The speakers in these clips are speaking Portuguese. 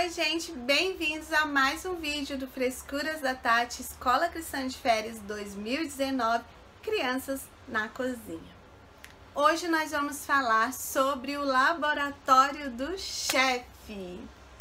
Oi gente, bem-vindos a mais um vídeo do Frescuras da Tati, Escola Cristã de Férias 2019, Crianças na Cozinha. Hoje nós vamos falar sobre o Laboratório do Chefe.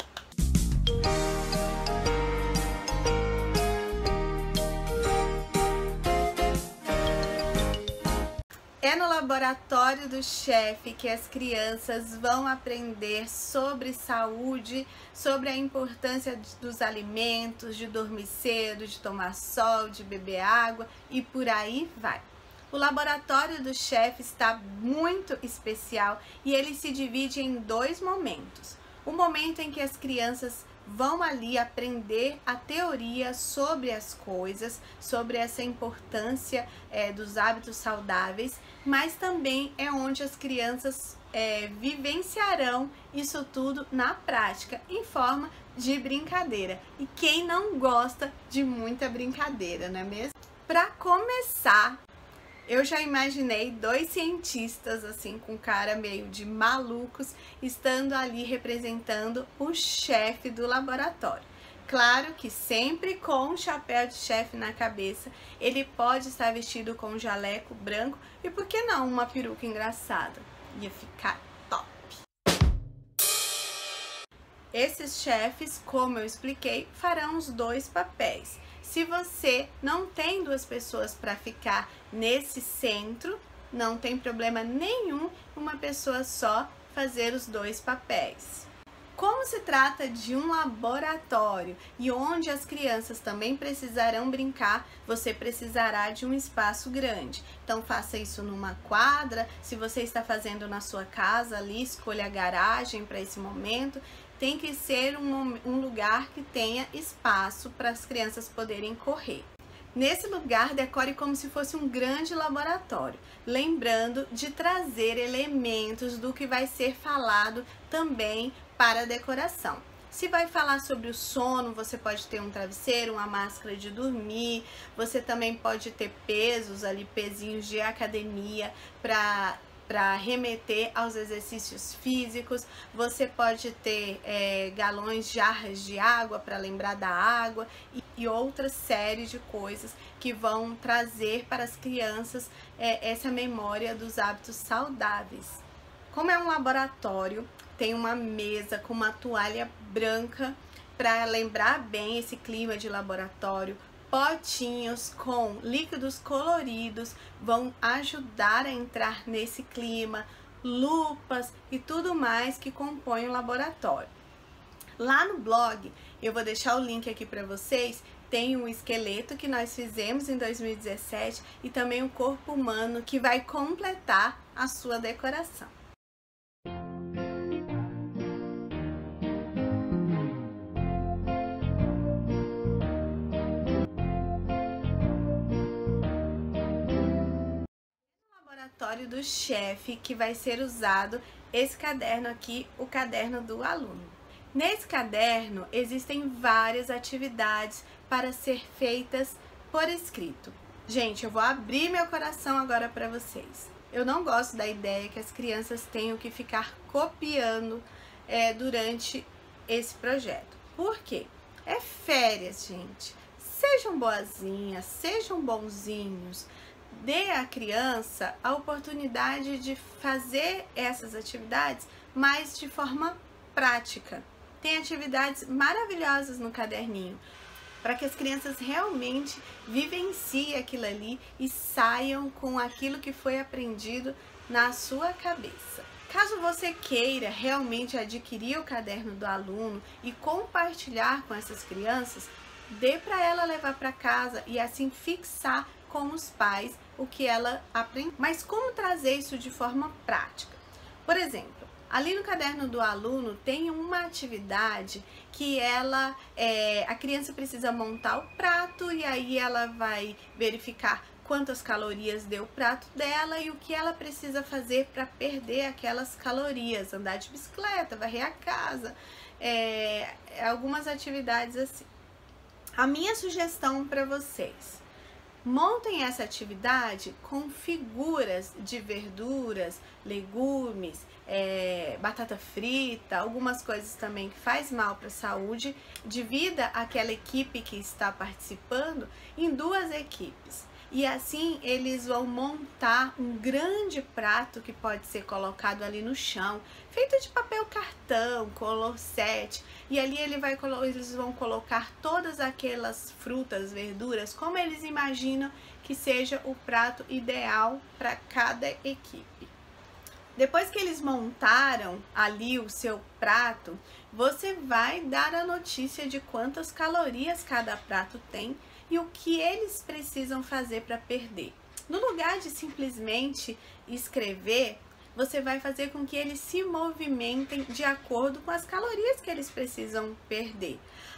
É no Laboratório do Chefe que as crianças vão aprender sobre saúde, sobre a importância dos alimentos, de dormir cedo, de tomar sol, de beber água e por aí vai. O Laboratório do Chefe está muito especial e ele se divide em dois momentos. O momento em que as crianças vão ali aprender a teoria sobre as coisas, sobre essa importância dos hábitos saudáveis, mas também é onde as crianças vivenciarão isso tudo na prática, em forma de brincadeira. E quem não gosta de muita brincadeira, não é mesmo? Para começar, eu já imaginei dois cientistas assim com cara meio de malucos estando ali representando o chefe do laboratório. Claro que sempre com um chapéu de chefe na cabeça, ele pode estar vestido com um jaleco branco e por que não uma peruca engraçada? Ia ficar top! Esses chefes, como eu expliquei, farão os dois papéis. Se você não tem duas pessoas para ficar nesse centro, não tem problema nenhum uma pessoa só fazer os dois papéis. Como se trata de um laboratório e onde as crianças também precisarão brincar, você precisará de um espaço grande. Então faça isso numa quadra, se você está fazendo na sua casa ali, escolha a garagem para esse momento. Tem que ser um lugar que tenha espaço para as crianças poderem correr. Nesse lugar, decore como se fosse um grande laboratório, lembrando de trazer elementos do que vai ser falado também para a decoração. Se vai falar sobre o sono, você pode ter um travesseiro, uma máscara de dormir, você também pode ter pesos ali, pezinhos de academia para remeter aos exercícios físicos. Você pode ter galões, jarras de água para lembrar da água e outras séries de coisas que vão trazer para as crianças essa memória dos hábitos saudáveis. Como é um laboratório, tem uma mesa com uma toalha branca para lembrar bem esse clima de laboratório. Potinhos com líquidos coloridos vão ajudar a entrar nesse clima, lupas e tudo mais que compõe o laboratório. Lá no blog, eu vou deixar o link aqui para vocês, tem um esqueleto que nós fizemos em 2017 e também um corpo humano que vai completar a sua decoração. Laboratório do chefe que vai ser usado esse caderno aqui, o caderno do aluno. Nesse caderno existem várias atividades para ser feitas por escrito. Gente, eu vou abrir meu coração agora para vocês. Eu não gosto da ideia que as crianças tenham que ficar copiando durante esse projeto. Por quê? É férias, gente. Sejam boazinhas, sejam bonzinhos. Dê à criança a oportunidade de fazer essas atividades, mas de forma prática. Tem atividades maravilhosas no caderninho, para que as crianças realmente vivenciem aquilo ali e saiam com aquilo que foi aprendido na sua cabeça. Caso você queira realmente adquirir o caderno do aluno e compartilhar com essas crianças, dê para ela levar para casa e assim fixar com os pais o que ela aprendeu. Mas como trazer isso de forma prática? Por exemplo, ali no caderno do aluno tem uma atividade que a criança precisa montar o prato e aí ela vai verificar quantas calorias deu o prato dela e o que ela precisa fazer para perder aquelas calorias, andar de bicicleta, varrer a casa, algumas atividades assim. A minha sugestão para vocês: Montem essa atividade com figuras de verduras, legumes, batata frita, algumas coisas também que faz mal para a saúde. Divida aquela equipe que está participando em 2 equipes. E assim eles vão montar um grande prato que pode ser colocado ali no chão, feito de papel cartão, color 7. E ali eles vão colocar todas aquelas frutas, verduras, como eles imaginam que seja o prato ideal para cada equipe. Depois que eles montaram ali o seu prato, você vai dar a notícia de quantas calorias cada prato tem e o que eles precisam fazer para perder. No lugar de simplesmente escrever, você vai fazer com que eles se movimentem de acordo com as calorias que eles precisam perder.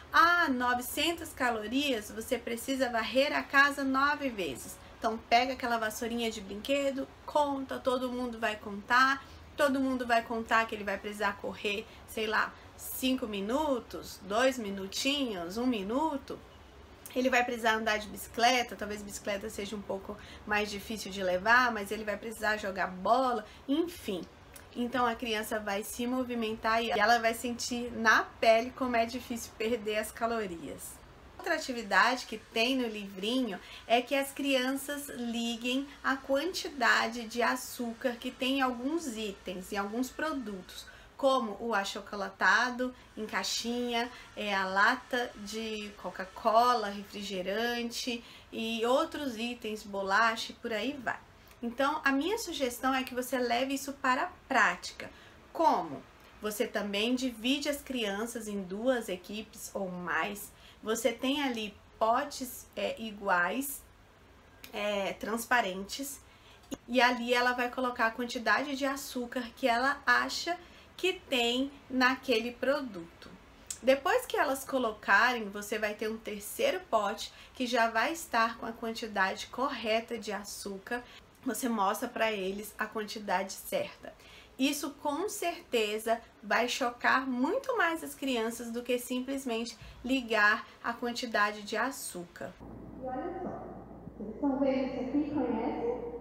900 calorias, você precisa varrer a casa 9 vezes. Então pega aquela vassourinha de brinquedo, conta, todo mundo vai contar que ele vai precisar correr, sei lá, 5 minutos, 2 minutinhos, 1 minuto. Ele vai precisar andar de bicicleta, talvez bicicleta seja um pouco mais difícil de levar, mas ele vai precisar jogar bola, enfim. Então a criança vai se movimentar e ela vai sentir na pele como é difícil perder as calorias. Outra atividade que tem no livrinho é que as crianças liguem a quantidade de açúcar que tem em alguns itens, em alguns produtos, como o achocolatado em caixinha, a lata de Coca-Cola, refrigerante e outros itens, bolacha e por aí vai. Então, a minha sugestão é que você leve isso para a prática. Como? Você também divide as crianças em 2 equipes ou mais. Você tem ali potes iguais, transparentes, e ali ela vai colocar a quantidade de açúcar que ela acha que tem naquele produto. Depois que elas colocarem, você vai ter um 3º pote que já vai estar com a quantidade correta de açúcar. Você mostra para eles a quantidade certa. Isso com certeza vai chocar muito mais as crianças do que simplesmente ligar a quantidade de açúcar. E olha só, vocês estão vendo isso aqui, conhecem?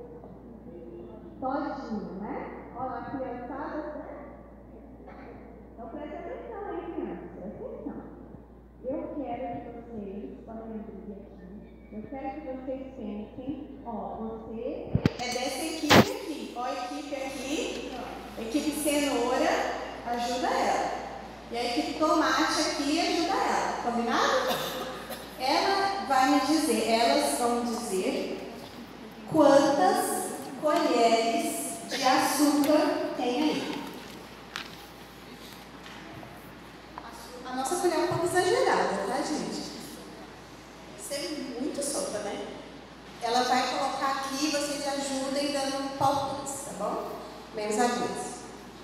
Todinho, né? Olha a criançada, né? Então preste atenção, hein, crianças? Preste atenção. Eu quero que vocês, podem abrir aqui, eu quero que vocês pensem, você é dessa equipe aqui, a equipe aqui, a equipe cenoura, ajuda ela. E a equipe tomate aqui ajuda ela, combinado? Elas vão dizer quantas colheres de açúcar tem aí. A nossa colher é um pouco exagerada, tá, gente? Isso é muito solta, né? Ela vai colocar aqui, vocês ajudem dando palpites, tá bom? Menos a vez.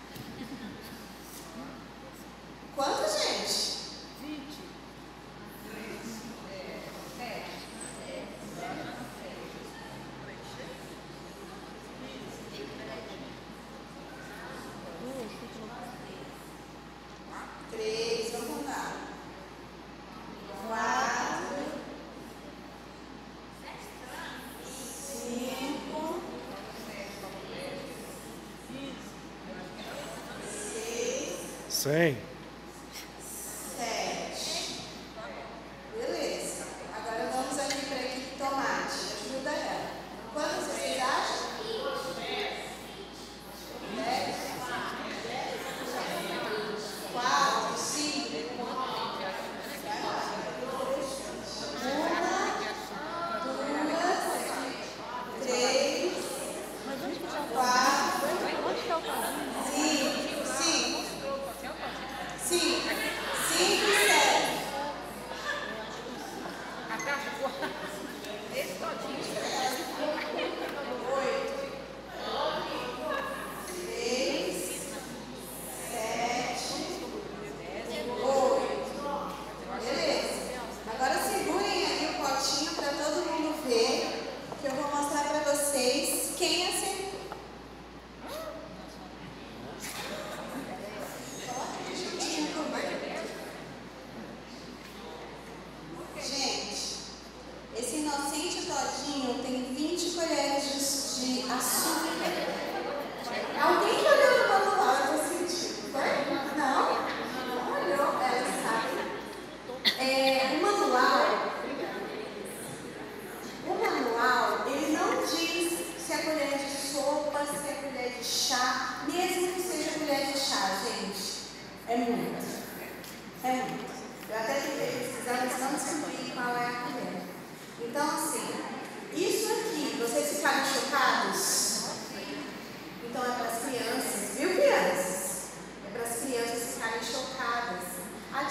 Quanto, gente? 20. 3, vamos contar. 4, 5, 6, 100. 7. Beleza. Agora vamos aqui para a equipe tomate. Ajuda ela. Quantos vocês acham? 10. 4, 5. 1, 2, 3, 4, 5 e 7. A caixa esse todinho. 8, 3, 7, 8. Beleza. Agora segurem aí o potinho para todo mundo ver, que eu vou mostrar para vocês quem acertou.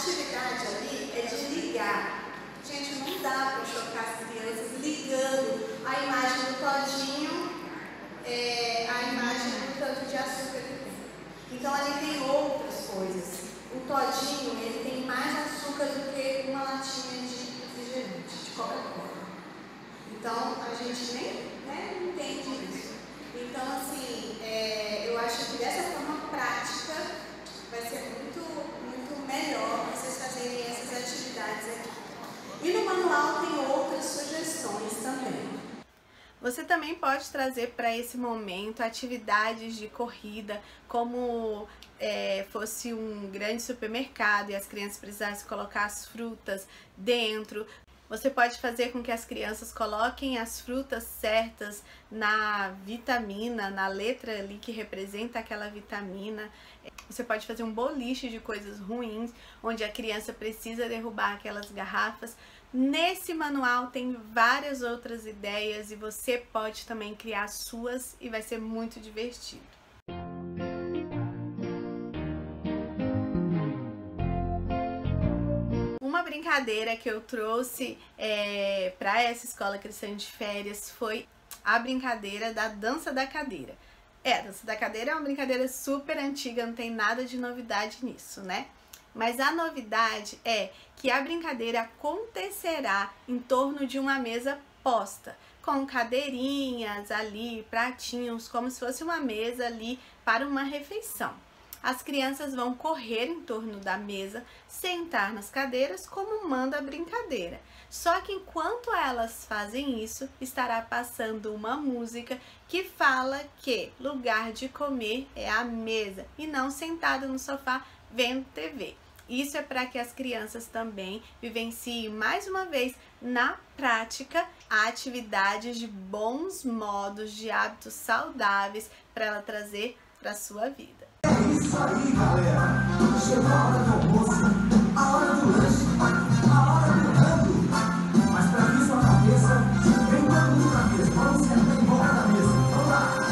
atividade ali é de ligar. Gente, não dá para chocar as crianças ligando a imagem do todinho, a imagem do tanto de açúcar que tem. Então ali tem outras coisas. O todinho, ele tem mais açúcar do que uma latinha de refrigerante, de Coca-Cola. Então a gente nem entende isso. Então assim, eu acho que dessa forma prática vai ser muito melhor vocês fazerem essas atividades aqui. E no manual tem outras sugestões também. Você também pode trazer para esse momento atividades de corrida, como fosse um grande supermercado e as crianças precisassem colocar as frutas dentro. Você pode fazer com que as crianças coloquem as frutas certas na vitamina, na letra ali que representa aquela vitamina. Você pode fazer um boliche de coisas ruins, onde a criança precisa derrubar aquelas garrafas. Nesse manual tem várias outras ideias e você pode também criar suas e vai ser muito divertido. Uma brincadeira que eu trouxe para essa escola cristã de férias foi a brincadeira da dança da cadeira. A dança da cadeira é uma brincadeira super antiga, não tem nada de novidade nisso, né? Mas a novidade é que a brincadeira acontecerá em torno de uma mesa posta, com cadeirinhas ali, pratinhos, como se fosse uma mesa ali para uma refeição. As crianças vão correr em torno da mesa, sentar nas cadeiras como manda a brincadeira. Só que enquanto elas fazem isso, estará passando uma música que fala que lugar de comer é a mesa e não sentado no sofá vendo TV. Isso é para que as crianças também vivenciem mais uma vez na prática atividades de bons modos, de hábitos saudáveis para ela trazer para a sua vida. É isso aí, galera! Chegou a hora do almoço, a hora do lanche, a hora do rango. Mas para isso a cabeça, vem todo mundo pra mesa. Vamos sentar em volta da mesa. Vamos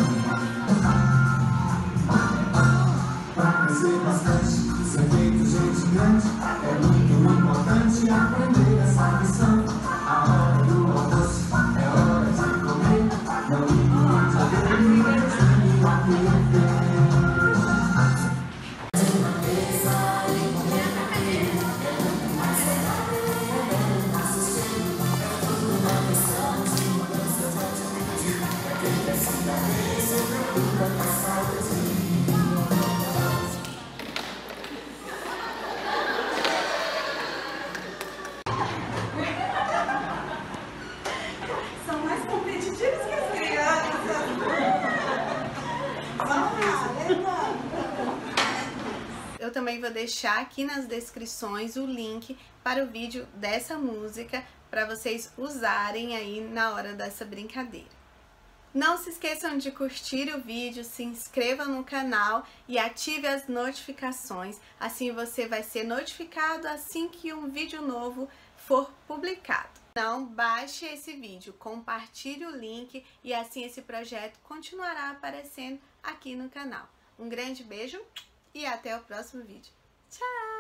lá! Pra crescer bastante, ser feito gente grande, é muito importante aprender essa lição. A hora do almoço é hora de comer. Não limite a bebida, ensine a viver. São mais competitivos que as crianças. Eu também vou deixar aqui nas descrições o link para o vídeo dessa música para vocês usarem aí na hora dessa brincadeira. Não se esqueçam de curtir o vídeo, se inscreva no canal e ative as notificações, assim você vai ser notificado assim que um vídeo novo for publicado. Então, baixe esse vídeo, compartilhe o link e assim esse projeto continuará aparecendo aqui no canal. Um grande beijo e até o próximo vídeo. Tchau!